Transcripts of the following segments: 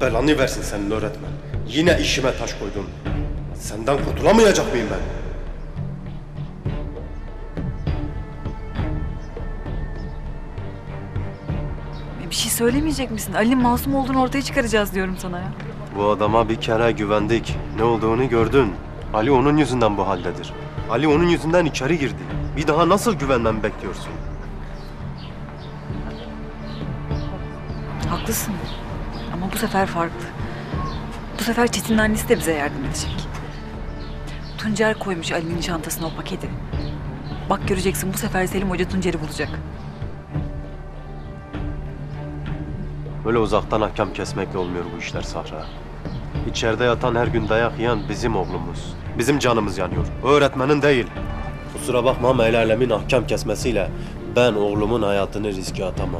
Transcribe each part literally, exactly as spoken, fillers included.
belanı versin senin öğretmen. Yine işime taş koydun. Senden kurtulamayacak mıyım ben? Bir şey söylemeyecek misin? Ali'nin masum olduğunu ortaya çıkaracağız diyorum sana ya. Bu adama bir kere güvendik. Ne olduğunu gördün. Ali onun yüzünden bu haldedir. Ali onun yüzünden içeri girdi. Bir daha nasıl güvenmemi bekliyorsun? Haklısın. Ama bu sefer farklı. Bu sefer Çetin'in annesi de bize yardım edecek. Tuncer koymuş Ali'nin çantasına o paketi. Bak göreceksin bu sefer Selim Hoca Tuncer'i bulacak. Böyle uzaktan hakem kesmekle olmuyor bu işler Sahra. İçeride yatan, her gün dayak yiyen bizim oğlumuz. Bizim canımız yanıyor. O öğretmenin değil. Kusura bakma ama el alemin hakem kesmesiyle ben oğlumun hayatını riske atamam.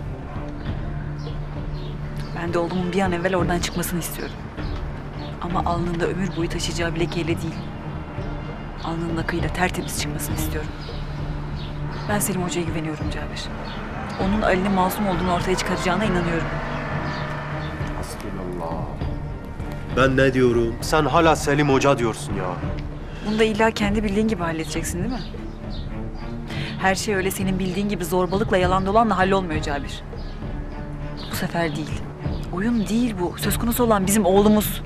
Ben de oğlumun bir an evvel oradan çıkmasını istiyorum. Ama alnında ömür boyu taşıyacağı bir lekeyle değil. Alnının akıyla tertemiz çıkmasını istiyorum. Ben Selim Hoca'ya güveniyorum Cabir. Onun Ali'nin masum olduğunu ortaya çıkaracağına inanıyorum. Hasbinallah. Ben ne diyorum? Sen hala Selim Hoca diyorsun ya. Bunu da illa kendi bildiğin gibi halledeceksin değil mi? Her şey öyle senin bildiğin gibi zorbalıkla, yalan dolanla hallolmuyor Cabir. Bu sefer değil. Oyun değil bu. Söz konusu olan bizim oğlumuz.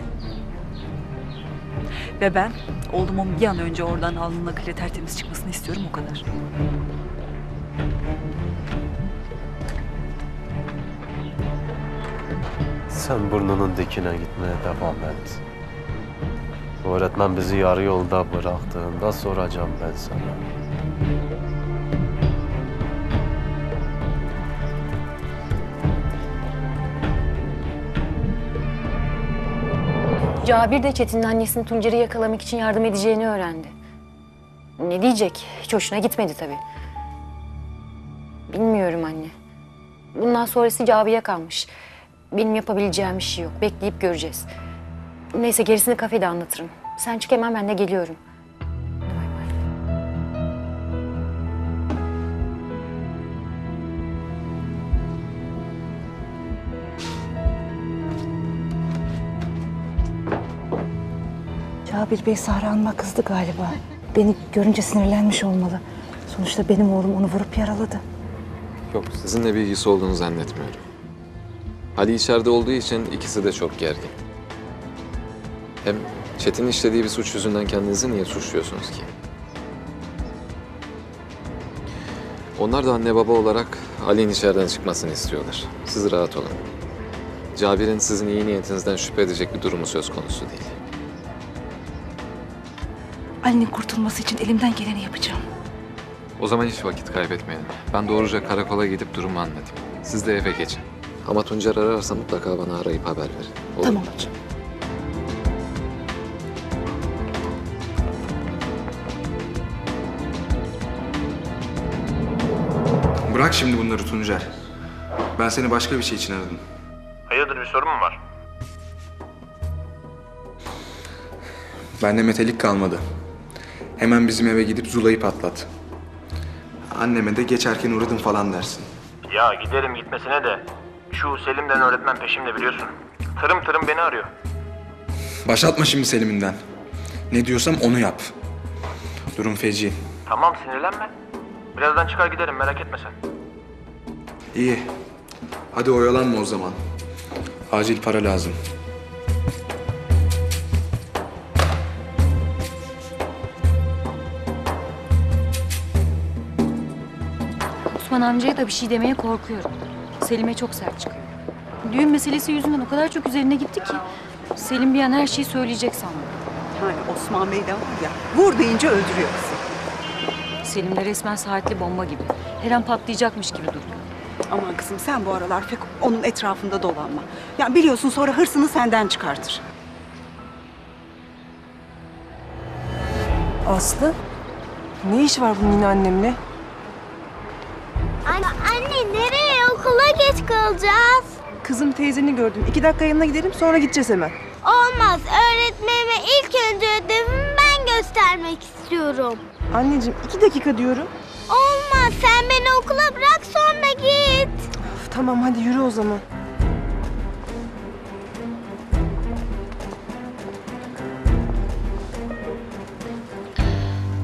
Ve ben oğlumun bir an önce oradan alnının akıyla tertemiz çıkmasını istiyorum, o kadar. Sen burnunun dikine gitmeye devam et. Öğretmen bizi yarı yolda bıraktığında soracağım ben sana. Cabir de Çetin'in annesinin Tuncer'i yakalamak için yardım edeceğini öğrendi. Ne diyecek? Hiç hoşuna gitmedi tabii. Bilmiyorum anne. Bundan sonrası Cabir'e kalmış. Benim yapabileceğim bir şey yok. Bekleyip göreceğiz. Neyse gerisini kafede anlatırım. Sen çık hemen, ben de geliyorum. Cabir Bey Sahra Hanım'a kızdı galiba. Beni görünce sinirlenmiş olmalı. Sonuçta benim oğlum onu vurup yaraladı. Yok, sizinle bir ilgisi olduğunu zannetmiyorum. Ali içeride olduğu için ikisi de çok gergin. Hem Çetin'in işlediği bir suç yüzünden kendinizi niye suçluyorsunuz ki? Onlar da anne baba olarak Ali'nin içeriden çıkmasını istiyorlar. Siz rahat olun. Cabir'in sizin iyi niyetinizden şüphe edecek bir durumu söz konusu değil. Ali'nin kurtulması için elimden geleni yapacağım. O zaman hiç vakit kaybetmeyelim. Ben doğruca karakola gidip durumu anlatayım. Siz de eve geçin. Ama Tuncer ararsa mutlaka bana arayıp haber verin. Olur Tamam mu? hocam. Bırak şimdi bunları Tuncer. Ben seni başka bir şey için aradım. Hayırdır, bir sorun mu var? Bende metalik kalmadı. Hemen bizim eve gidip Zula'yı patlat. Anneme de geçerken uğradım falan dersin. Ya giderim gitmesine de şu Selim denen öğretmen peşimde, biliyorsun. Tırım tırım beni arıyor. Başlatma şimdi Selim'inden. Ne diyorsam onu yap. Durum feci. Tamam, sinirlenme. Birazdan çıkar giderim, merak etme sen. İyi. Hadi oyalanma o zaman. Acil para lazım. Osman amcaya da bir şey demeye korkuyorum. Selim'e çok sert çıkıyor. Düğün meselesi yüzünden o kadar çok üzerine gitti ki Selim bir an her şeyi söyleyecek sandım. Yani Osman Bey de var ya, vur deyince öldürüyor bizi. Selim de resmen saatli bomba gibi. Her an patlayacakmış gibi duruyor. Aman kızım, sen bu aralar pek onun etrafında dolanma. Ya biliyorsun, sonra hırsını senden çıkartır. Aslı, ne iş var bunun yine annemle? Anne, anne nereye? Okula geç kalacağız. Kızım, teyzeni gördüm. İki dakika yanına gidelim, sonra gideceğiz hemen. Olmaz. Öğretmenime ilk önce ödevimi ben göstermek istiyorum. Anneciğim, iki dakika diyorum. Olmaz. Sen beni okula bırak, sonra git. Of, tamam, hadi yürü o zaman.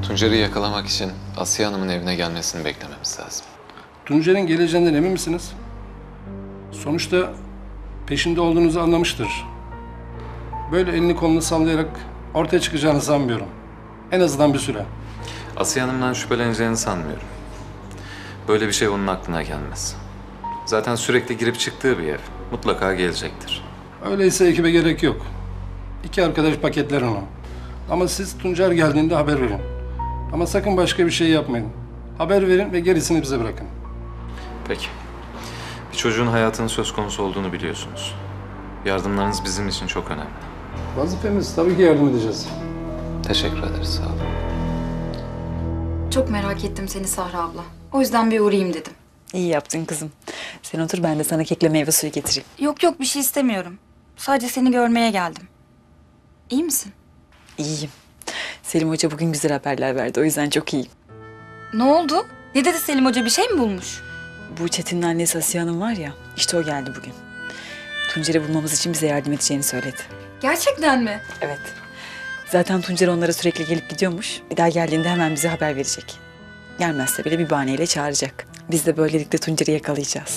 Tuncer'i yakalamak için Asiye Hanım'ın evine gelmesini beklememiz lazım. Tuncer'in geleceğinden emin misiniz? Sonuçta peşinde olduğunuzu anlamıştır. Böyle elini kolunu sallayarak ortaya çıkacağını sanmıyorum. En azından bir süre. Asiye Hanım'dan şüpheleneceğini sanmıyorum. Böyle bir şey onun aklına gelmez. Zaten sürekli girip çıktığı bir ev. Mutlaka gelecektir. Öyleyse ekibe gerek yok. İki arkadaş paketler onu. Ama siz Tuncer geldiğinde haber verin. Ama sakın başka bir şey yapmayın. Haber verin ve gerisini bize bırakın. Peki. Bir çocuğun hayatının söz konusu olduğunu biliyorsunuz. Yardımlarınız bizim için çok önemli. Vazifemiz, tabii ki yardım edeceğiz. Teşekkür ederiz, sağ olun. Çok merak ettim seni Sahra abla. O yüzden bir uğrayayım dedim. İyi yaptın kızım. Sen otur, ben de sana kekle meyve suyu getireyim. Yok yok bir şey istemiyorum. Sadece seni görmeye geldim. İyi misin? İyiyim. Selim Hoca bugün güzel haberler verdi. O yüzden çok iyiyim. Ne oldu? Ne dedi Selim Hoca? Bir şey mi bulmuş? Bu Çetin'in annesi Asiye Hanım var ya, işte o geldi bugün. Tuncer'i bulmamız için bize yardım edeceğini söyledi. Gerçekten mi? Evet. Zaten Tuncer onlara sürekli gelip gidiyormuş. Bir daha geldiğinde hemen bize haber verecek. Gelmezse bile bir bahaneyle çağıracak. Biz de böylelikle Tuncer'i yakalayacağız.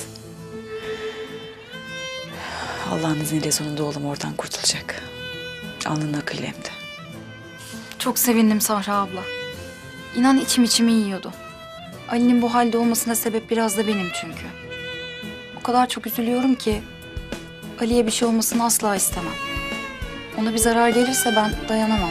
Allah'ın izniyle sonunda oğlum oradan kurtulacak. Alnının akıyla hem de. Çok sevindim Sahra abla. İnan içim içimi yiyordu. Ali'nin bu halde olmasına sebep biraz da benim çünkü. O kadar çok üzülüyorum ki Ali'ye bir şey olmasını asla istemem. Ona bir zarar gelirse ben dayanamam.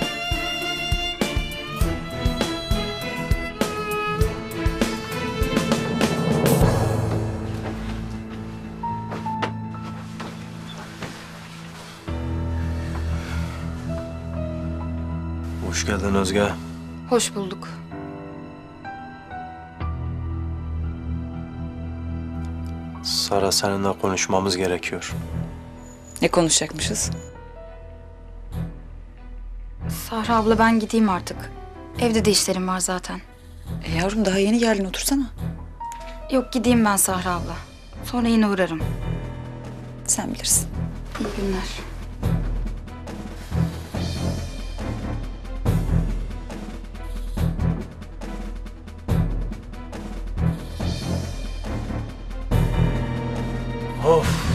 Hoş geldin Özge. Hoş bulduk. Sara, seninle konuşmamız gerekiyor. Ne konuşacakmışız? Sahra abla ben gideyim artık. Evde de işlerim var zaten. E yavrum, daha yeni geldin, otursana. Yok gideyim ben Sahra abla. Sonra yine uğrarım. Sen bilirsin. İyi günler. Of.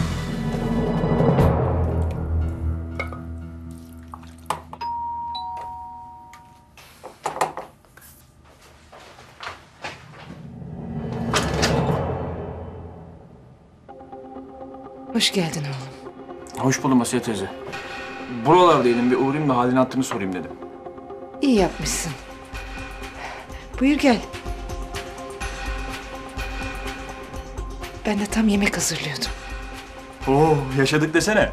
Hoş geldin oğlum. Hoş buldum Asiye teyze. Buralardaydım, bir uğrayayım da halini hattını sorayım dedim. İyi yapmışsın. Buyur gel. Ben de tam yemek hazırlıyordum. Oo, yaşadık desene.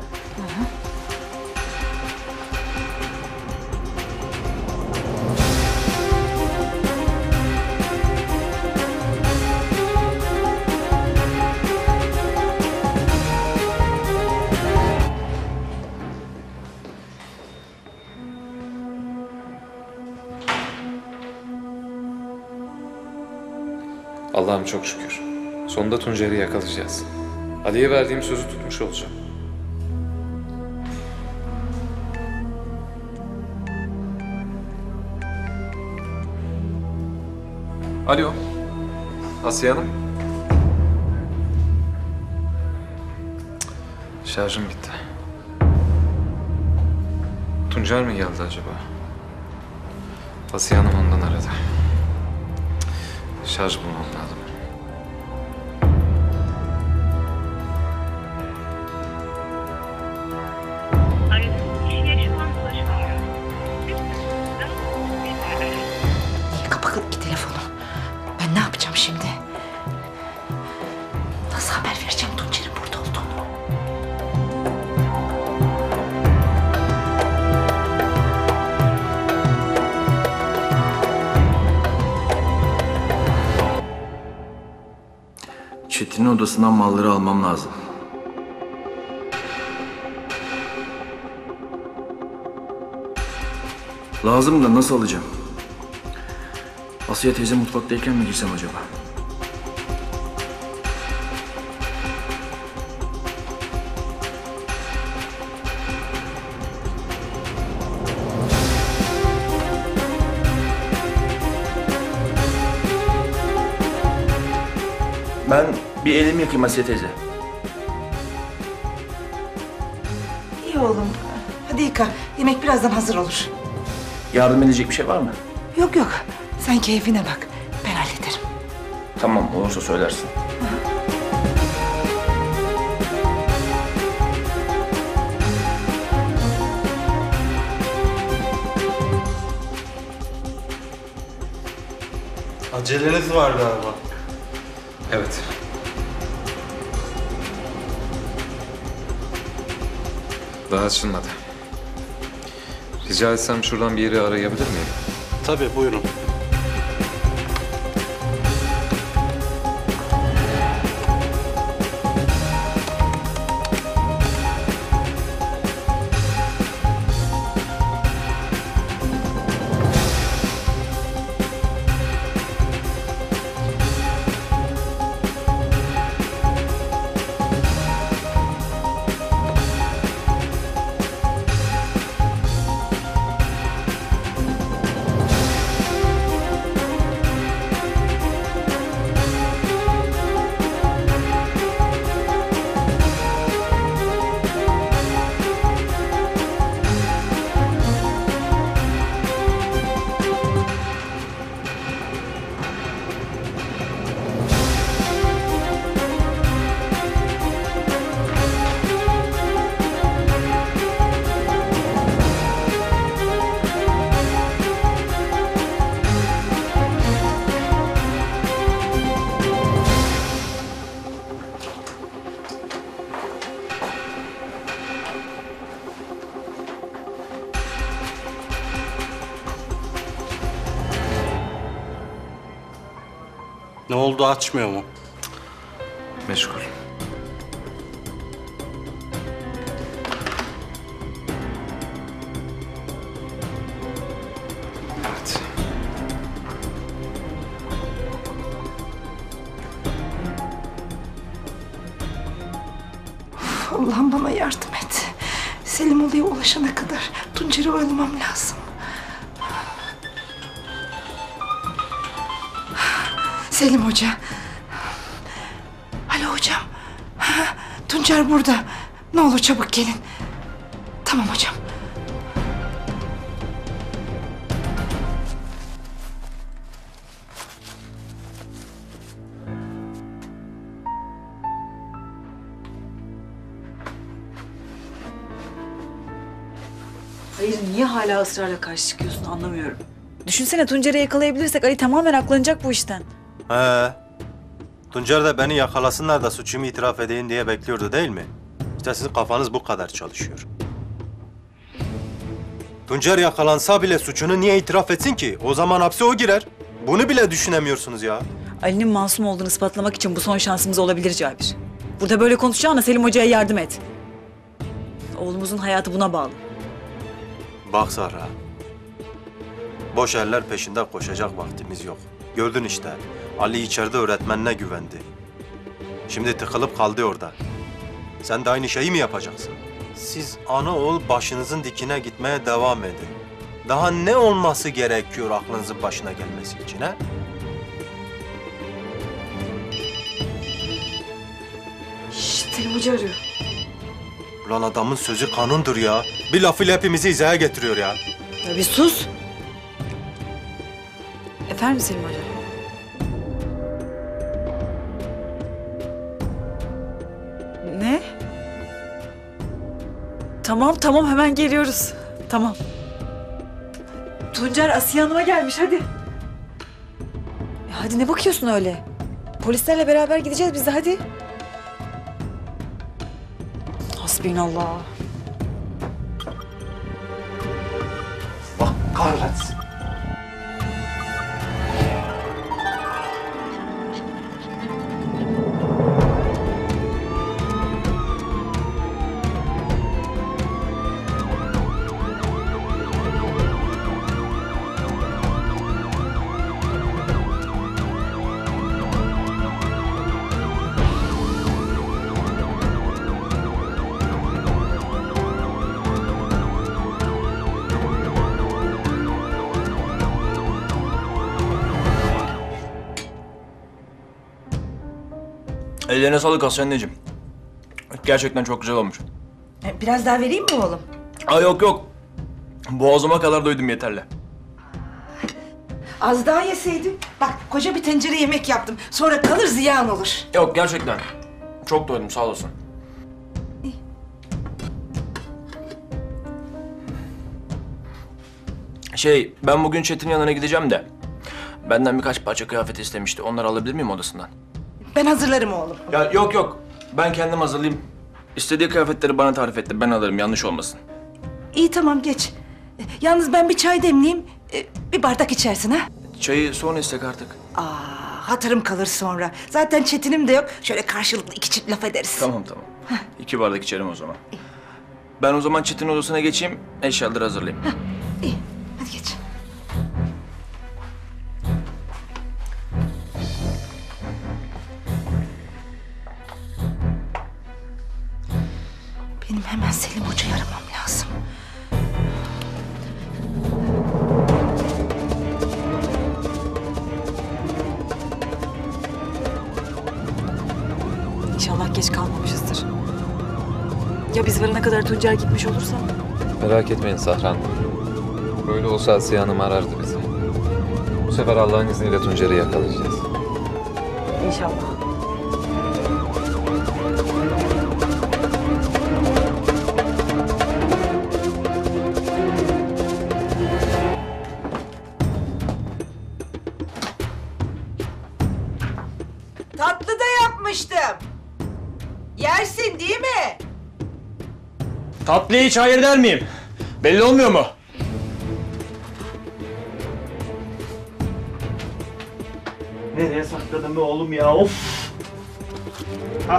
Allah'ım çok şükür. Sonunda Tuncer'i yakalayacağız. Ali'ye verdiğim sözü tutmuş olacağım. Alo. Asiye Hanım. Cık, şarjım bitti. Tuncer mi geldi acaba? Asiye Hanım ondan aradı. Cık, şarj bulmam lazım. Niye kapalı ki telefonu? Ben ne yapacağım şimdi? Nasıl haber vereceğim Tuncer'in burada olduğunu? Çetin'in odasından malları almam lazım. Lazım da nasıl alacağım? Asiye teyze mutfaktayken mi girsem acaba? Ben bir elimi yıkayayım Asiye teyze. İyi oğlum. Hadi yıka. Yemek birazdan hazır olur. Yardım edecek bir şey var mı? Yok yok. Sen keyfine bak. Ben hallederim. Tamam, olursa söylersin. Aceleniz var galiba. Evet. Daha açılmadı. Rica etsem şuradan bir yeri arayabilir miyim? Tabii, buyurun. Ne oldu, açmıyor mu? Meşgul. Evet. Allah'ım bana yardım et. Selim Oda'ya ulaşana kadar Tuncer'i oyalamam lazım. Selim Hoca. Alo hocam. Tuncer burada. Ne olur çabuk gelin. Tamam hocam. Hayır, niye hala ısrarla karşı çıkıyorsun anlamıyorum. Düşünsene, Tuncer'i yakalayabilirsek Ali tamamen aklanacak bu işten. He. Tuncer de beni yakalasınlar da suçumu itiraf edeyim diye bekliyordu değil mi? İşte sizin kafanız bu kadar çalışıyor. Tuncer yakalansa bile suçunu niye itiraf etsin ki? O zaman hapse o girer. Bunu bile düşünemiyorsunuz ya. Ali'nin masum olduğunu ispatlamak için bu son şansımız olabilir Cabir. Burada böyle konuşacağına Selim Hoca'ya yardım et. Oğlumuzun hayatı buna bağlı. Bak Zahra. Boş eller peşinde koşacak vaktimiz yok. Gördün işte. Ali içeride öğretmenine güvendi. Şimdi tıkılıp kaldı orada. Sen de aynı şeyi mi yapacaksın? Siz ana oğul başınızın dikine gitmeye devam edin. Daha ne olması gerekiyor aklınızın başına gelmesi için ha? Şşt, Selim Hoca arıyor. Ulan adamın sözü kanundur ya. Bir lafıyla hepimizi hizaya getiriyor ya. Ya bir sus. Efendim Selim Hoca? Ne? Tamam tamam, hemen geliyoruz. Tamam. Tuncer Asiye Hanım'a gelmiş, hadi. Ya hadi, ne bakıyorsun öyle? Polislerle beraber gideceğiz biz de, hadi. Hasbinallah. Bak kahretsin. Ellerine sağlık Asya anneciğim. Gerçekten çok güzel olmuş. Biraz daha vereyim mi oğlum? Aa yok yok. Boğazıma kadar doydum yeterli. Az daha yeseydin. Bak koca bir tencere yemek yaptım. Sonra kalır ziyan olur. Yok gerçekten. Çok doydum sağ olasın. Şey ben bugün Çetin yanına gideceğim de. Benden birkaç parça kıyafet istemişti. Onları alabilir miyim odasından? Ben hazırlarım oğlum. Ya yok yok. Ben kendim hazırlayayım. İstediği kıyafetleri bana tarif etti. Ben alırım yanlış olmasın. İyi tamam geç. Yalnız ben bir çay demleyeyim. Ee, Bir bardak içersin ha. Çayı sonra istek artık. Aa, hatırım kalır sonra. Zaten Çetin'im de yok. Şöyle karşılıklı iki çift laf ederiz. Tamam tamam. İki bardak içerim o zaman. Ben o zaman Çetin odasına geçeyim. Eşyaları hazırlayayım. İyi hadi geç. Benim hemen Selim Hoca'yı aramam lazım. İnşallah geç kalmamışızdır. Ya biz varana kadar Tuncer gitmiş olursa? Merak etmeyin Sahra Hanım. Böyle olsa Asiye Hanım arardı bizi. Bu sefer Allah'ın izniyle Tuncer'i yakalayacağız. İnşallah. Tatlı da yapmıştım. Yersin değil mi? Tatlıya hiç hayır der miyim? Belli olmuyor mu? Nereye sakladın be oğlum ya? Of! Hah.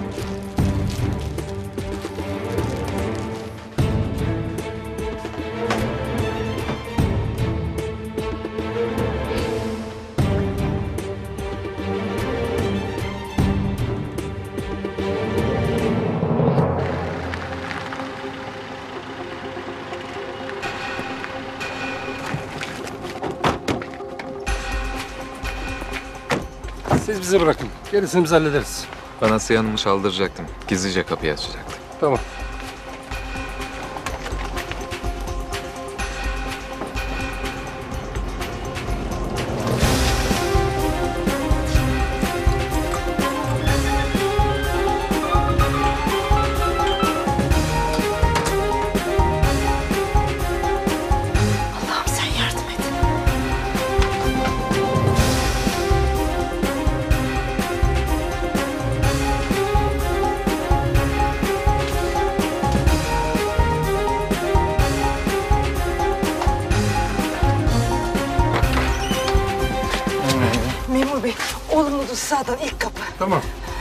Siz bizi bırakın. Gerisini biz hallederiz. Ben Asiye Hanım'ı çaldıracaktım. Gizlice kapıyı açacaktım. Tamam. Allah'ım sen yardım et. Memur Bey, olumlu sağdan ilk kapı. Tamam.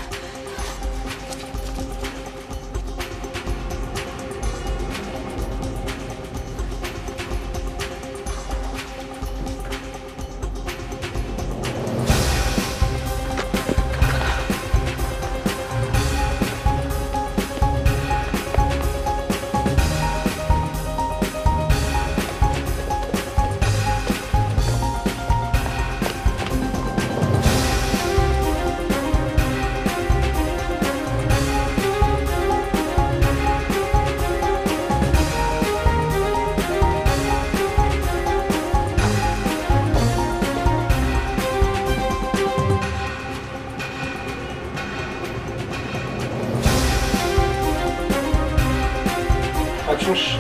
Açmış.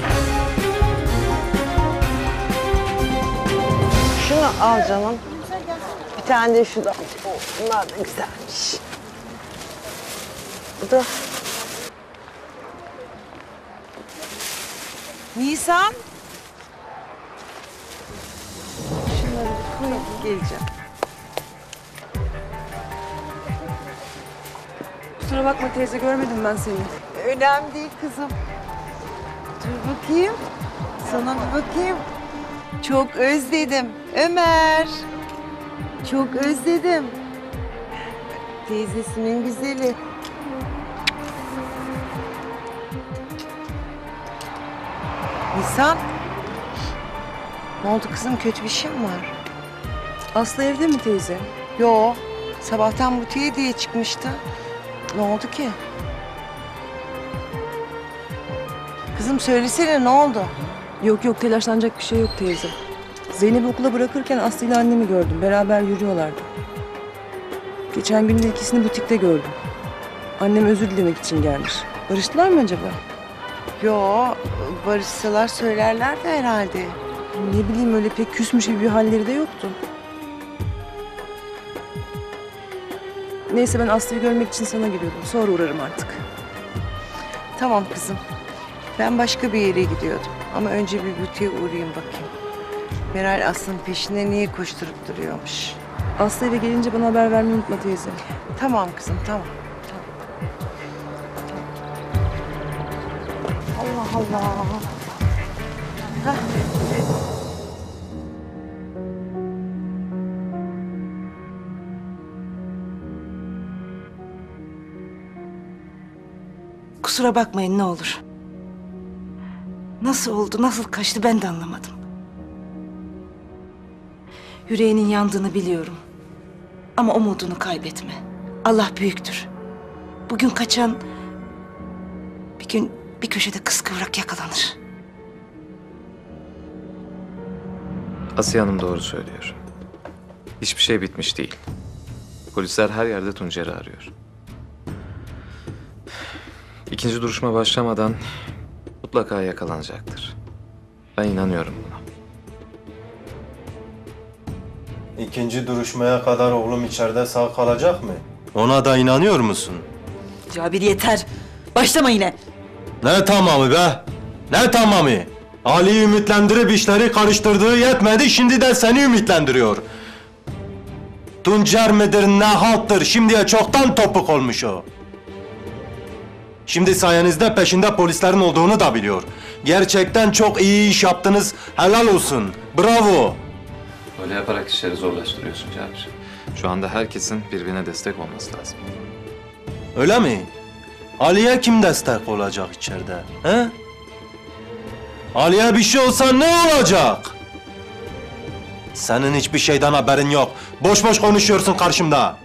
Şunu al canım. Bir tane de şuradan. Oh, bunlar da güzelmiş. Bu da. Nisan. Şunları bir koyayım, geleceğim. Kusura bakma teyze, görmedim ben seni. Önemli değil kızım. Dur bakayım. Sana bir bakayım. Çok özledim. Ömer. Çok özledim. Teyzesinin güzeli. Nisan. Ne oldu kızım? Kötü bir şey mi var? Aslı evde mi teyze? Yo. Sabahtan butiğe diye çıkmıştı. Ne oldu ki? Kızım söylesene ne oldu? Yok yok telaşlanacak bir şey yok teyze. Zeynep'i okula bırakırken Aslı ile annemi gördüm. Beraber yürüyorlardı. Geçen gün de ikisini butikte gördüm. Annem özür dilemek için gelmiş. Barıştılar mı acaba? Yo, barışsalar söylerlerdi herhalde. Ne bileyim öyle pek küsmüş gibi bir halleri de yoktu. Neyse ben Aslı'yı görmek için sana geliyordum. Sonra uğrarım artık. Tamam kızım. Ben başka bir yere gidiyordum. Ama önce bir butiğe uğrayayım bakayım. Meral Aslı'nın peşinde niye koşturup duruyormuş? Aslı eve gelince bana haber vermeyi unutma teyze. Tamam kızım, tamam. Allah Allah. Hah. Kusura bakmayın ne olur. Nasıl oldu, nasıl kaçtı ben de anlamadım. Yüreğinin yandığını biliyorum. Ama umudunu kaybetme. Allah büyüktür. Bugün kaçan bir gün bir köşede kıskıvrak yakalanır. Asiye Hanım doğru söylüyor. Hiçbir şey bitmiş değil. Polisler her yerde Tuncer'i arıyor. İkinci duruşma başlamadan mutlaka yakalanacaktır. Ben inanıyorum buna. İkinci duruşmaya kadar oğlum içeride sağ kalacak mı? Ona da inanıyor musun? Cabir yeter. Başlama yine. Ne tamamı be? Ne tamamı? Ali'yi ümitlendirip işleri karıştırdığı yetmedi, şimdi de seni ümitlendiriyor. Tuncer midir ne halttır, şimdiye çoktan topuk olmuş o. Şimdi sayenizde peşinde polislerin olduğunu da biliyor. Gerçekten çok iyi iş yaptınız, helal olsun, bravo. Öyle yaparak işleri zorlaştırıyorsun Cabir. Şu anda herkesin birbirine destek olması lazım. Öyle mi? Ali'ye kim destek olacak içeride, he? Ali'ye bir şey olsa ne olacak? Senin hiçbir şeyden haberin yok. Boş boş konuşuyorsun karşımda.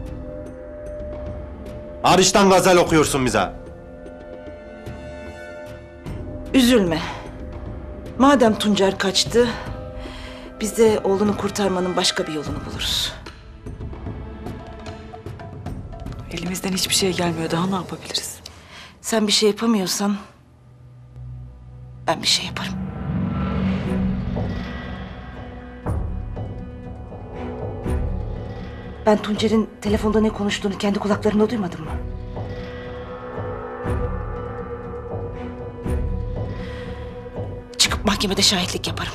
Hariçten gazel okuyorsun bize. Üzülme. Madem Tuncer kaçtı, biz de oğlunu kurtarmanın başka bir yolunu buluruz. Elimizden hiçbir şey gelmiyor. Daha ne yapabiliriz? Sen bir şey yapamıyorsan ben bir şey yaparım. Ben Tuncer'in telefonda ne konuştuğunu kendi kulaklarımla duymadım mı? Çıkıp mahkemede şahitlik yaparım.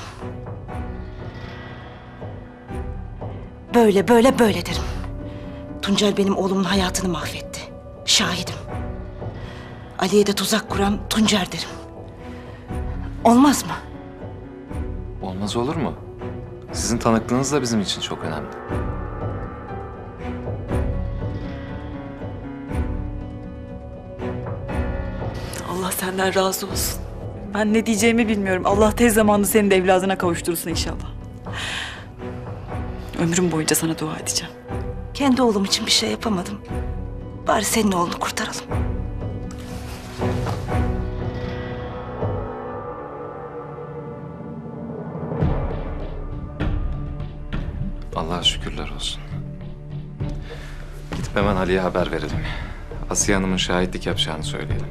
Böyle böyle böyle derim. Tuncer benim oğlumun hayatını mahvetti. Şahidim. Ali'ye de tuzak kuran Tuncer derim. Olmaz mı? Olmaz olur mu? Sizin tanıklığınız da bizim için çok önemli. Allah senden razı olsun. Ben ne diyeceğimi bilmiyorum. Allah tez zamanda senin de evladına kavuşturursun inşallah. Ömrüm boyunca sana dua edeceğim. Kendi oğlum için bir şey yapamadım. Bari senin oğlunu kurtaralım. Allah'a şükürler olsun. Gidip hemen Ali'ye haber verelim. Asiye Hanım'ın şahitlik yapacağını söyleyelim.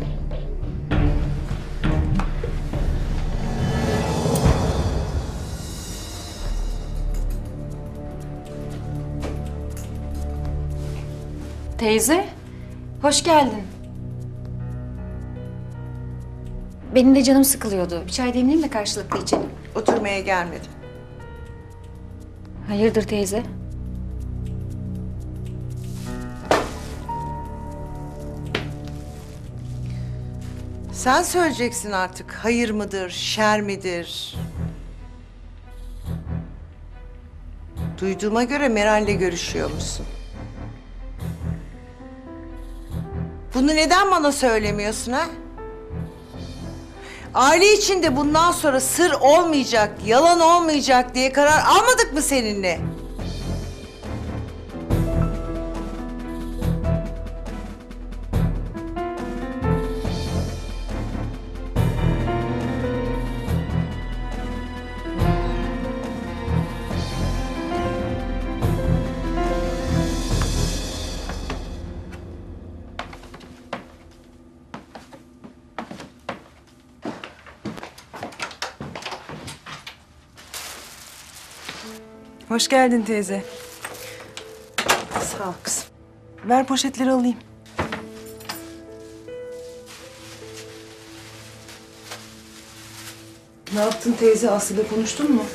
Teyze, hoş geldin. Benim de canım sıkılıyordu. Bir çay demleyeyim de karşılıklı içelim. Oturmaya gelmedim. Hayırdır teyze? Sen söyleyeceksin artık. Hayır mıdır, şer midir? Duyduğuma göre Meral'le görüşüyormuşsun. Bunu neden bana söylemiyorsun ha? Aile içinde bundan sonra sır olmayacak, yalan olmayacak diye karar almadık mı seninle? Hoş geldin teyze. Sağ ol kızım. Ver poşetleri alayım. Ne yaptın teyze? Aslı'yla konuştun mu?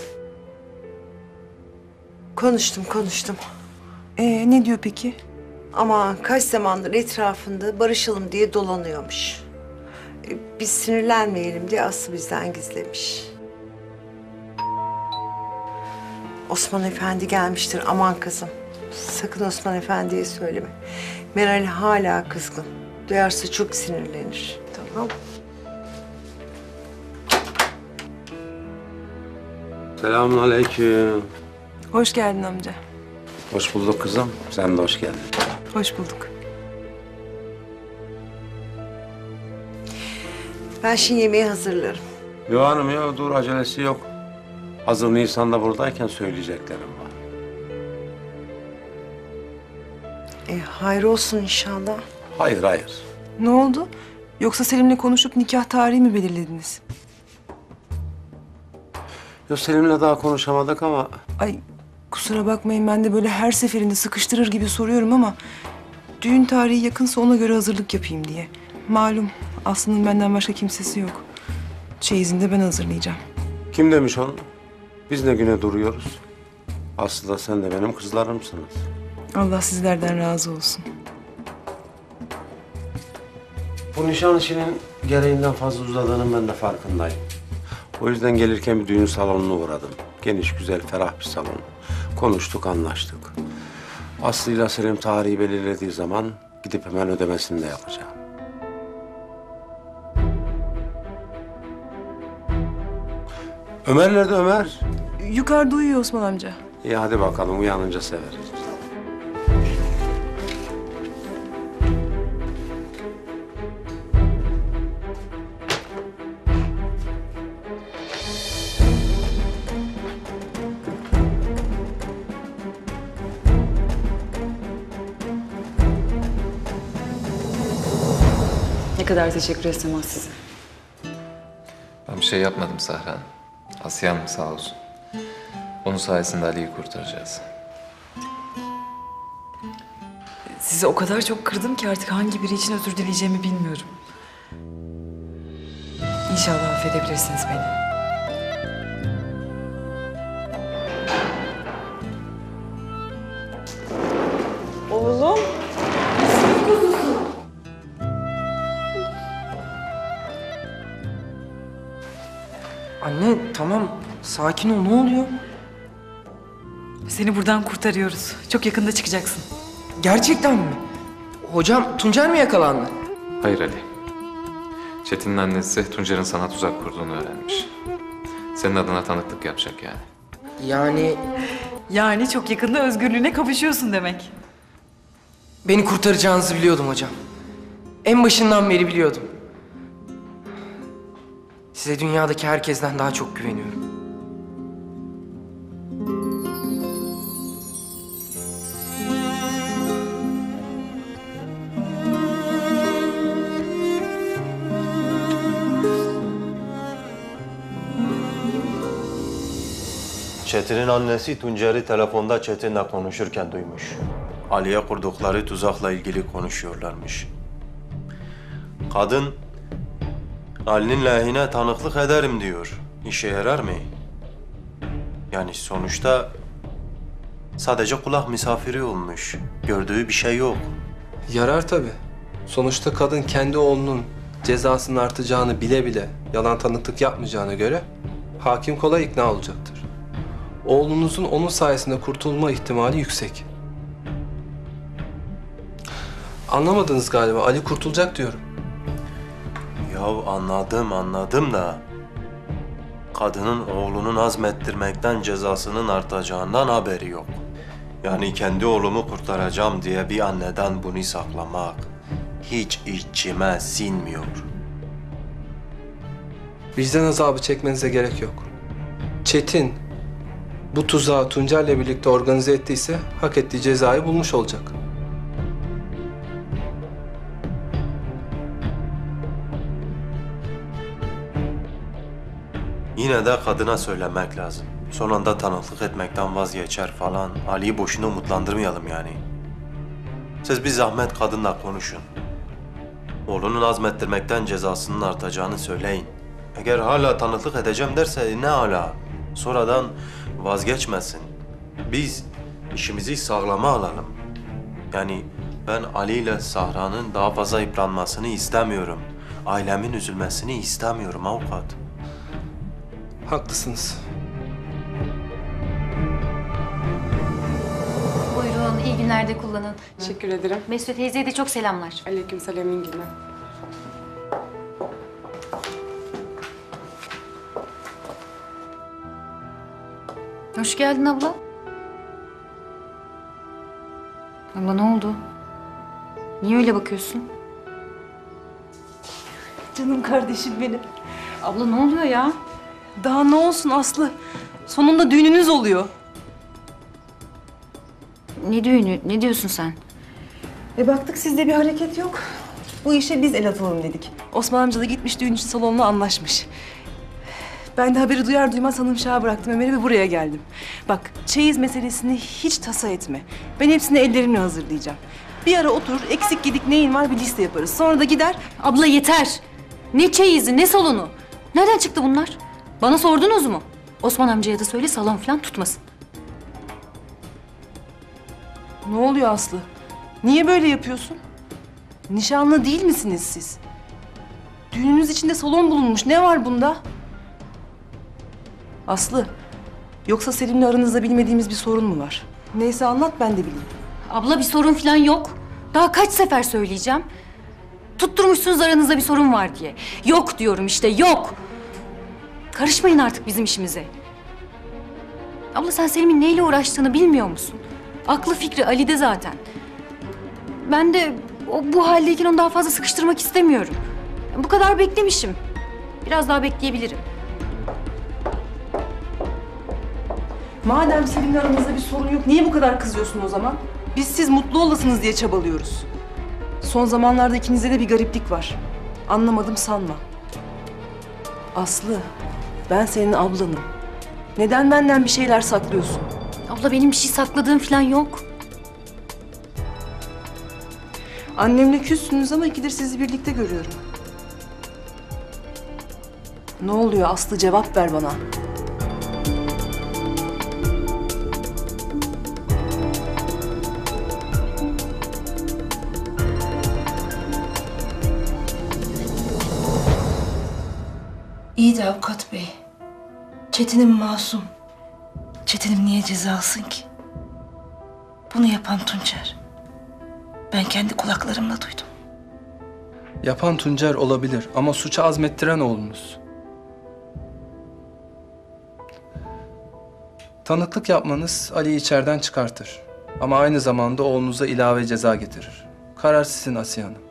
Konuştum, konuştum. Ee, ne diyor peki? Ama kaç zamandır etrafında barışalım diye dolanıyormuş. E, Biz sinirlenmeyelim diye Aslı bizden gizlemiş. Osman Efendi gelmiştir. Aman kızım. Sakın Osman Efendi'ye söyleme. Meral hala kızgın. Duyarsa çok sinirlenir. Tamam mı? Selamünaleyküm. Hoş geldin amca. Hoş bulduk kızım. Sen de hoş geldin. Hoş bulduk. Ben şimdi yemeği hazırlarım. Yo hanım ya dur acelesi yok. Hazır Nisan'da buradayken söyleyeceklerim var. E, hayır olsun inşallah. Hayır hayır. Ne oldu? Yoksa Selim'le konuşup nikah tarihi mi belirlediniz? Yo Selim'le daha konuşamadık ama... Ay kusura bakmayın, ben de böyle her seferinde sıkıştırır gibi soruyorum ama... düğün tarihi yakınsa ona göre hazırlık yapayım diye. Malum Aslı'nın benden başka kimsesi yok. Çeyizini de ben hazırlayacağım. Kim demiş onu? Biz ne güne duruyoruz? Aslında sen de benim kızlarımsınız. Allah sizlerden razı olsun. Bu nişan işinin gereğinden fazla uzadığının ben de farkındayım. O yüzden gelirken bir düğün salonuna uğradım. Geniş, güzel, ferah bir salon. Konuştuk, anlaştık. Aslı'yla Selim tarihi belirlediği zaman gidip hemen ödemesini de yapacağım. Ömer nerede Ömer? Yukarıda uyuyor Osman amca. İyi hadi bakalım uyanınca severiz. Ne kadar teşekkür etsem az size. Ben bir şey yapmadım Sahra. Asya Hanım sağ olsun. Onun sayesinde Ali'yi kurtaracağız. Sizi o kadar çok kırdım ki artık hangi biri için özür dileyeceğimi bilmiyorum. İnşallah affedebilirsiniz beni. Oğlum. Anne tamam sakin ol, ne oluyor? Seni buradan kurtarıyoruz. Çok yakında çıkacaksın. Gerçekten mi? Hocam Tuncer mi yakalandı? Hayır Ali. Çetin'in annesi Tuncer'in sana tuzak kurduğunu öğrenmiş. Senin adına tanıklık yapacak yani. Yani... Yani çok yakında özgürlüğüne kavuşuyorsun demek. Beni kurtaracağınızı biliyordum hocam. En başından beri biliyordum. Size dünyadaki herkesten daha çok güveniyorum. Çetin'in annesi Tuncer'i telefonda Çetin'le konuşurken duymuş. Ali'ye kurdukları tuzakla ilgili konuşuyorlarmış. Kadın, Ali'nin lehine tanıklık ederim diyor. İşe yarar mı? Yani sonuçta sadece kulak misafiri olmuş. Gördüğü bir şey yok. Yarar tabii. Sonuçta kadın kendi oğlunun cezasının artacağını bile bile yalan tanıklık yapmayacağına göre hakim kolay ikna olacaktır. Oğlunuzun onun sayesinde kurtulma ihtimali yüksek. Anlamadınız galiba. Ali kurtulacak diyorum. Ya anladım anladım da kadının oğlunun azmettirmekten cezasının artacağından haberi yok. Yani kendi oğlumu kurtaracağım diye bir anneden bunu saklamak hiç içime sinmiyor. Vicdan azabı çekmenize gerek yok. Çetin bu tuzağı Tuncer'le birlikte organize ettiyse hak ettiği cezayı bulmuş olacak. Yine de kadına söylemek lazım. son anda tanıklık etmekten vazgeçer falan. Ali'yi boşuna umutlandırmayalım yani. Siz bir zahmet kadınla konuşun. Oğlunun azmettirmekten cezasının artacağını söyleyin. Eğer hala tanıklık edeceğim derse ne hala? Sonradan vazgeçmesin. Biz işimizi sağlama alalım. Yani ben Ali ile Sahra'nın daha fazla yıpranmasını istemiyorum. Ailemin üzülmesini istemiyorum avukat. Haklısınız. Buyurun, iyi günlerde kullanın. Teşekkür ederim. Mesut teyzeye de çok selamlar. Aleykümselam İngil'den. Hoş geldin abla. Abla ne oldu? Niye öyle bakıyorsun? Canım kardeşim benim. Abla ne oluyor ya? Daha ne olsun Aslı? Sonunda düğününüz oluyor. Ne düğünü? Ne diyorsun sen? E baktık sizde bir hareket yok. Bu işe biz el atalım dedik. Osman amca da gitmiş düğün salonuna anlaşmış. Ben de haberi duyar duymaz hanımşaha bıraktım Ömer'i ve buraya geldim. Bak çeyiz meselesini hiç tasa etme. Ben hepsini ellerimle hazırlayacağım. Bir ara otur, eksik gedik neyin var bir liste yaparız. Sonra da gider... Abla yeter. Ne çeyizi, ne salonu? Nereden çıktı bunlar? Bana sordunuz mu? Osman amcaya da söyle salon falan tutmasın. Ne oluyor Aslı? Niye böyle yapıyorsun? Nişanlı değil misiniz siz? Düğününüz içinde salon bulunmuş. Ne var bunda? Aslı, yoksa Selim'le aranızda bilmediğimiz bir sorun mu var? Neyse anlat ben de bileyim. Abla bir sorun falan yok. Daha kaç sefer söyleyeceğim. Tutturmuşsunuz aranızda bir sorun var diye. Yok diyorum işte, yok. Karışmayın artık bizim işimize. Abla sen Selim'in neyle uğraştığını bilmiyor musun? Aklı fikri Ali'de zaten. Ben de o, bu haldeyken onu daha fazla sıkıştırmak istemiyorum. Bu kadar beklemişim. Biraz daha bekleyebilirim. Madem Selim'le aranızda bir sorun yok, niye bu kadar kızıyorsun o zaman? Biz siz mutlu olasınız diye çabalıyoruz. Son zamanlarda ikinizde de bir gariplik var. Anlamadım sanma. Aslı, ben senin ablanım. Neden benden bir şeyler saklıyorsun? Abla benim bir şey sakladığım falan yok. Annemle küssünüz ama ikidir sizi birlikte görüyorum. Ne oluyor Aslı, cevap ver bana. İyi de avukat bey. Çetin'im masum. Çetin'im niye ceza alsın ki? Bunu yapan Tuncer. Ben kendi kulaklarımla duydum. Yapan Tuncer olabilir ama suça azmettiren oğlunuz. Tanıklık yapmanız Ali'yi içeriden çıkartır. Ama aynı zamanda oğlunuza ilave ceza getirir. Karar sizin Asiye Hanım.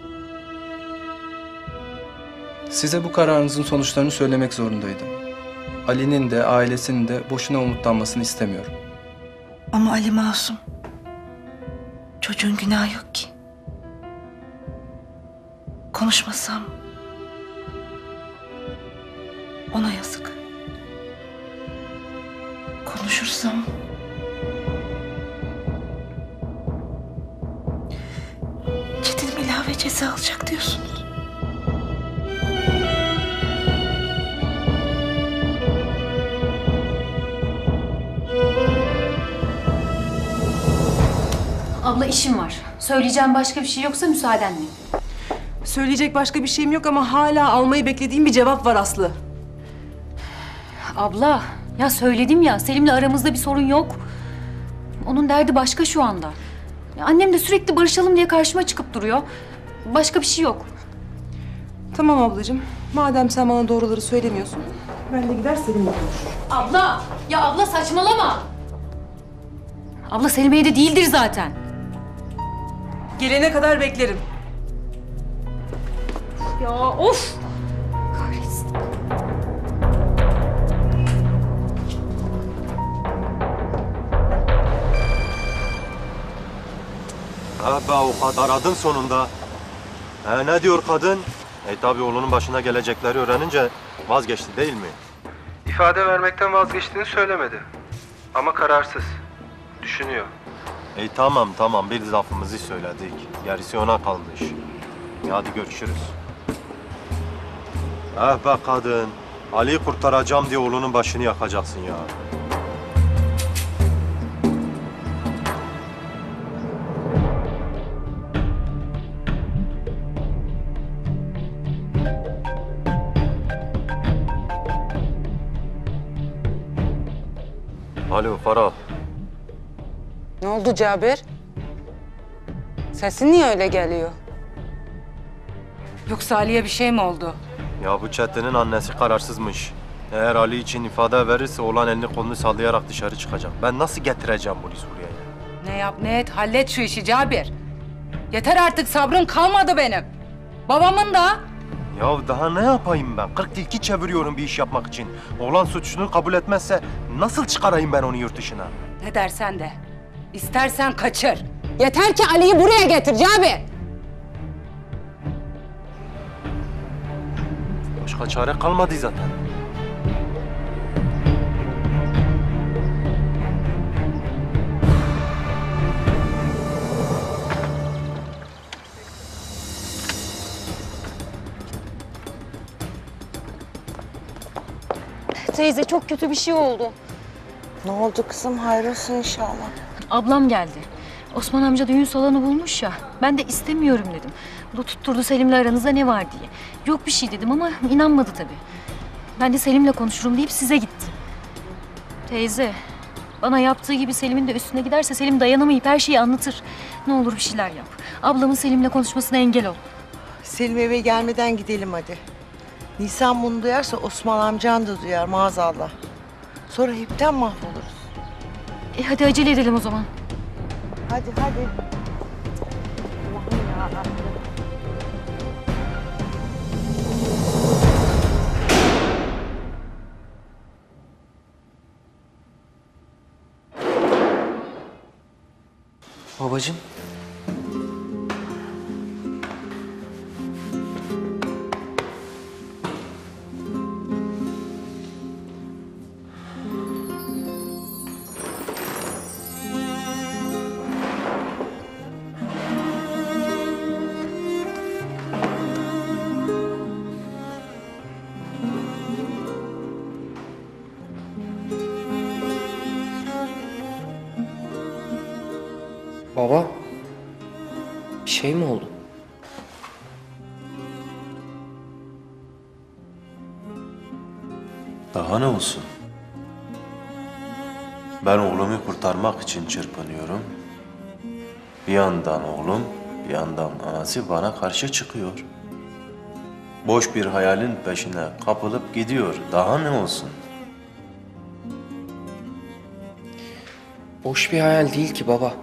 Size bu kararınızın sonuçlarını söylemek zorundaydım. Ali'nin de ailesinin de boşuna umutlanmasını istemiyorum. Ama Ali masum. Çocuğun günahı yok ki. Konuşmasam ona yazık. Konuşursam Çetin'im ilave ceza alacak diyorsunuz. Abla işim var. Söyleyeceğim başka bir şey yoksa müsaadenle. Söyleyecek başka bir şeyim yok ama hala almayı beklediğim bir cevap var Aslı. Abla, ya söyledim ya Selim'le aramızda bir sorun yok. Onun derdi başka şu anda. Ya annem de sürekli barışalım diye karşıma çıkıp duruyor. Başka bir şey yok. Tamam ablacığım. Madem sen bana doğruları söylemiyorsun, ben de gider Selim'le konuşurum. Abla, ya abla saçmalama. Abla Selim evde değildir zaten. Gelene kadar beklerim. Ya of! Kahretsin. Ha be avukat aradın sonunda. He, ne diyor kadın? E tabi oğlunun başına gelecekleri öğrenince vazgeçti değil mi? İfade vermekten vazgeçtiğini söylemedi. Ama kararsız. Düşünüyor. E tamam tamam bir lafımızı söyledik. Gerisi ona kalmış. E, hadi görüşürüz. Ah be kadın. Ali'yi kurtaracağım diye oğlunun başını yakacaksın ya. Alo Farah. Ne oldu Cabir? Sesin niye öyle geliyor? Yoksa Ali'ye bir şey mi oldu? Ya bu Çetin'in annesi kararsızmış. Eğer Ali için ifade verirse oğlan elini kolunu sallayarak dışarı çıkacak. Ben nasıl getireceğim bunu Suriye'ye? Ne yap ne et hallet şu işi Cabir. Yeter artık sabrım kalmadı benim. Babamın da. Ya daha ne yapayım ben? Kırk tilki çeviriyorum bir iş yapmak için. Oğlan suçunu kabul etmezse nasıl çıkarayım ben onu yurt dışına? Ne dersen de. İstersen kaçır. Yeter ki Ali'yi buraya getir Cabir. Başka çare kalmadı zaten. Teyze çok kötü bir şey oldu. Ne oldu kızım? Hayrolsun inşallah. Ablam geldi. Osman amca düğün salonu bulmuş ya. Ben de istemiyorum dedim. Bu da tutturdu Selim'le aranızda ne var diye. Yok bir şey dedim ama inanmadı tabii. Ben de Selim'le konuşurum deyip size gittim. Teyze, bana yaptığı gibi Selim'in de üstüne giderse Selim dayanamayıp her şeyi anlatır. Ne olur bir şeyler yap. Ablamın Selim'le konuşmasına engel ol. Selim eve gelmeden gidelim hadi. Nisan bunu duyarsa Osman amcan da duyar maazallah. Sonra hepten mahvoluruz. E hadi acele edelim o zaman. Hadi hadi. Allah'ım ya. Babacığım. Baba, bir şey mi oldu? Daha ne olsun? Ben oğlumu kurtarmak için çırpınıyorum. Bir yandan oğlum, bir yandan anası bana karşı çıkıyor. Boş bir hayalin peşine kapılıp gidiyor. Daha ne olsun? Boş bir hayal değil ki baba.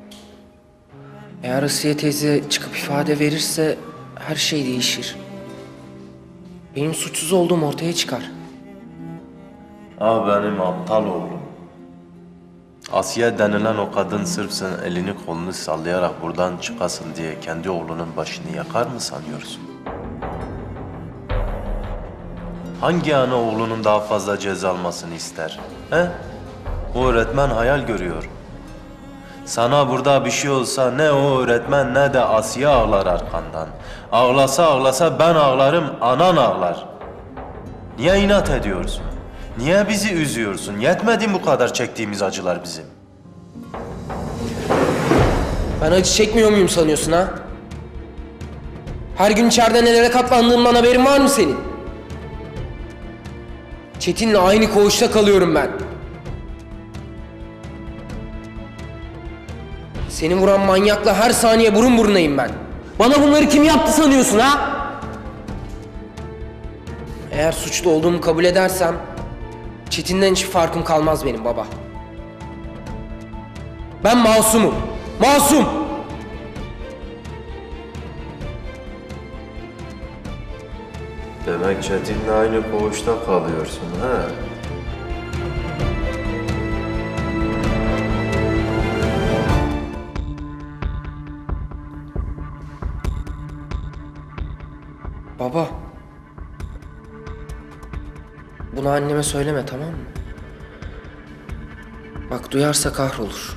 Eğer Asiye teyze çıkıp ifade verirse her şey değişir. Benim suçsuz olduğum ortaya çıkar. Ah benim aptal oğlum. Asiye denilen o kadın sırf sen elini kolunu sallayarak buradan çıkasın diye kendi oğlunun başını yakar mı sanıyorsun? Hangi ana oğlunun daha fazla ceza almasını ister? He? O öğretmen hayal görüyor. Sana burada bir şey olsa ne o öğretmen ne de Asiye ağlar arkandan. Ağlasa ağlasa ben ağlarım, anan ağlar. Niye inat ediyorsun? Niye bizi üzüyorsun? Yetmedi mi bu kadar çektiğimiz acılar bizim? Ben acı çekmiyor muyum sanıyorsun ha? Her gün içeride nelere katlandığımdan haberin var mı senin? Çetin'le aynı koğuşta kalıyorum ben. Seni vuran manyakla her saniye burun burunayım ben. Bana bunları kim yaptı sanıyorsun ha? Eğer suçlu olduğumu kabul edersem Çetin'den hiç farkım kalmaz benim baba. Ben masumum. Masum! Demek Çetin'le aynı koğuşta kalıyorsun ha? Baba. Bunu Bunu anneme söyleme, tamam mı? Bak duyarsa kahrolur.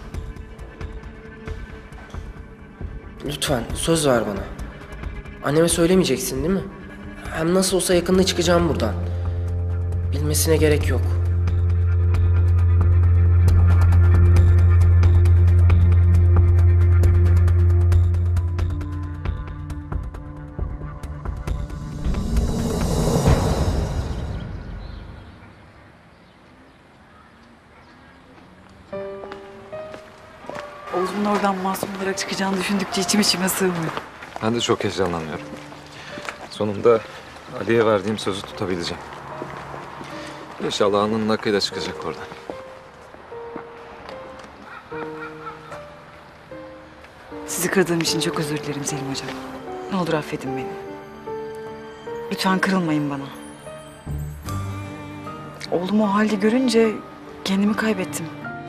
Lütfen söz ver bana. Anneme söylemeyeceksin değil mi? Hem nasıl olsa yakında çıkacağım buradan. Bilmesine gerek yok. Oğlumun oradan masum olarak çıkacağını düşündükçe içim içime sığmıyor. Ben de çok heyecanlanıyorum. Sonunda Ali'ye verdiğim sözü tutabileceğim. İnşallah alnının akıyla çıkacak oradan. Sizi kırdığım için çok özür dilerim Selim Hocam. Ne olur affedin beni. Lütfen kırılmayın bana. Oğlumu o halde görünce kendimi kaybettim.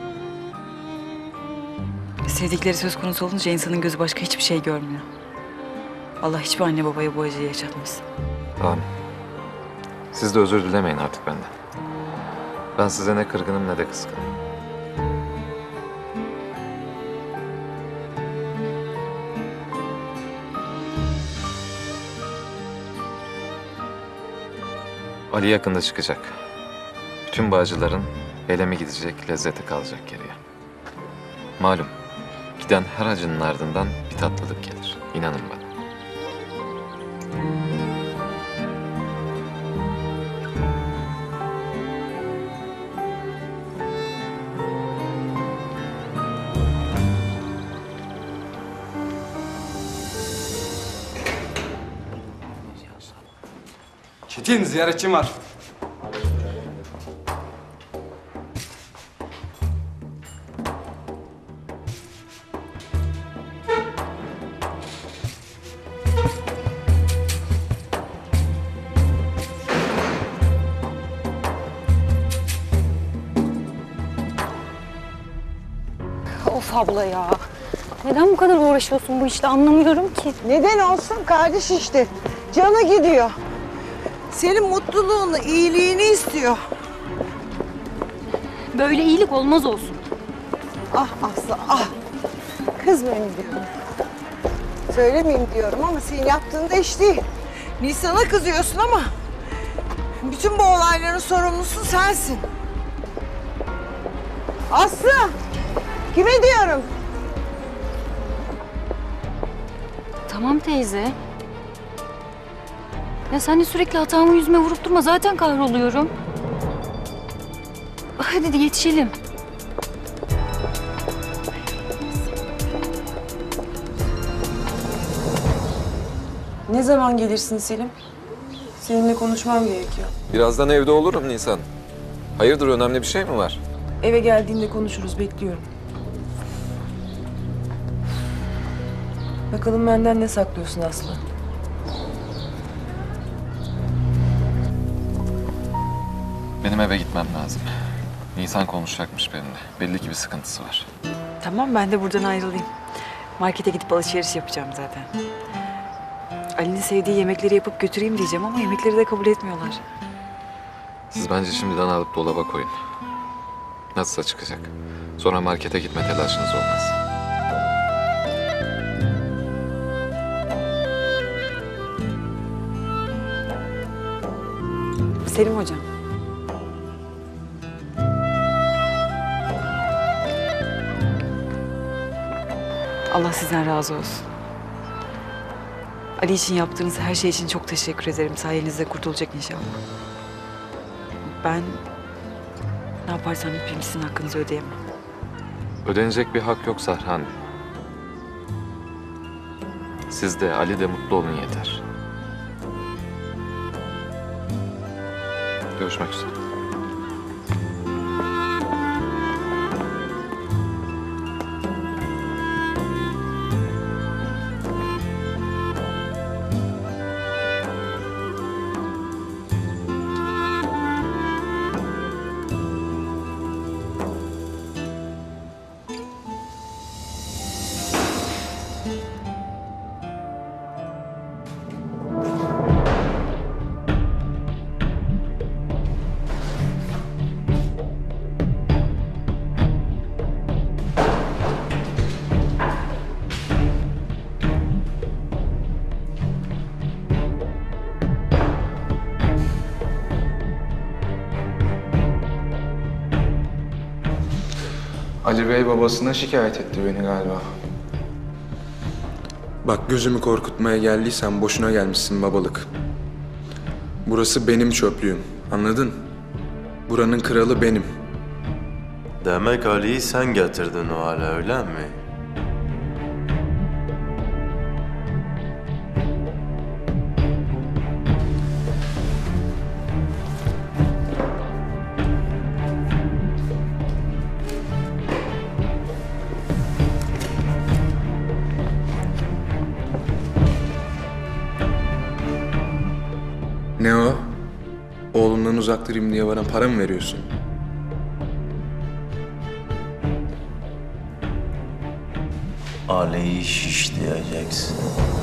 Sevdikleri söz konusu olunca insanın gözü başka hiçbir şey görmüyor. Allah hiçbir anne babaya bu acıyı yaşatmasın. Amin. Siz de özür dilemeyin artık benden. Ben size ne kırgınım ne de kızgınım. Ali yakında çıkacak. Bütün bağcıların eleme gidecek, lezzeti kalacak geriye. Malum, giden her acının ardından bir tatlılık gelir. İnanın bana. Çetin, ziyaretçim var. Of abla ya. Neden bu kadar uğraşıyorsun bu işte anlamıyorum ki. Neden olsun kardeş işte. Canı gidiyor. Senin mutluluğunu, iyiliğini istiyor. Böyle iyilik olmaz olsun. Ah Aslı ah. Kızmayın diyorum. Söylemeyeyim diyorum ama senin yaptığın da iş değil. Nisan'a kızıyorsun ama bütün bu olayların sorumlusu sensin. Aslı! Kime diyorum? Tamam teyze. Ya sen de sürekli hatamı yüzüme vurup durma. Zaten kahroluyorum. Hadi de yetişelim. Ne zaman gelirsin Selim? Seninle konuşmam gerekiyor. Birazdan evde olurum Nisan. Hayırdır, önemli bir şey mi var? Eve geldiğinde konuşuruz, bekliyorum. Bakalım benden ne saklıyorsun Aslı? Benim eve gitmem lazım. Nisan konuşacakmış benimle. Belli ki bir sıkıntısı var. Tamam, ben de buradan ayrılayım. Markete gidip alışveriş yapacağım zaten. Ali'nin sevdiği yemekleri yapıp götüreyim diyeceğim ama yemekleri de kabul etmiyorlar. Siz bence şimdiden alıp dolaba koyun. Nasılsa çıkacak. Sonra markete gitme telaşınız olmaz. Selim Hocam. Allah sizden razı olsun. Ali için yaptığınız her şey için çok teşekkür ederim. Sayenizde kurtulacak inşallah. Ben ne yaparsam yapayım sizin hakkınızı ödeyemem. Ödenecek bir hak yok Sahra anne. Siz de Ali de mutlu olun yeter. Görüşmek üzere. Ali Bey babasına şikayet etti beni galiba. Bak gözümü korkutmaya geldiysen boşuna gelmişsin babalık. Burası benim çöplüğüm, anladın? Buranın kralı benim. Demek Ali'yi sen getirdin o hale, öyle mi? Ne o? Oğlumdan uzak durayım diye bana para mı veriyorsun? Ali'yi şişleyeceksin.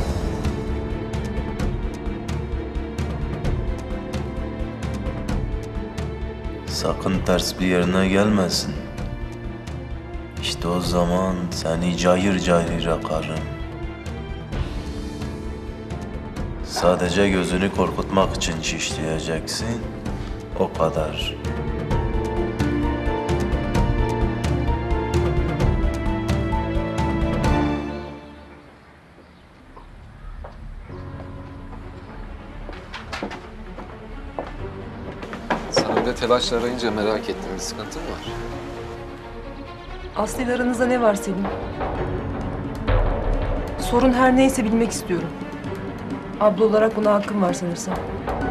Sakın ters bir yerine gelmesin. İşte o zaman seni cayır cayır yakarım. Sadece gözünü korkutmak için şişleyeceksin. O kadar. Sana bir de telaşla arayınca merak ettim. Bir sıkıntın var. Aslı ile aranızda ne var Selim? Sorun her neyse bilmek istiyorum. Abla olarak buna hakkım var sanırsam.